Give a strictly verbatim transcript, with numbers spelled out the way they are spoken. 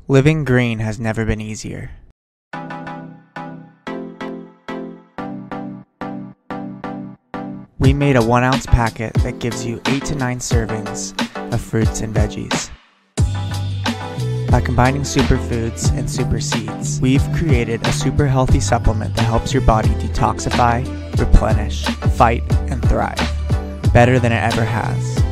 Living green has never been easier. We made a one ounce packet that gives you eight to nine servings of fruits and veggies. By combining superfoods and super seeds, we've created a super healthy supplement that helps your body detoxify, replenish, fight, and thrive better than it ever has.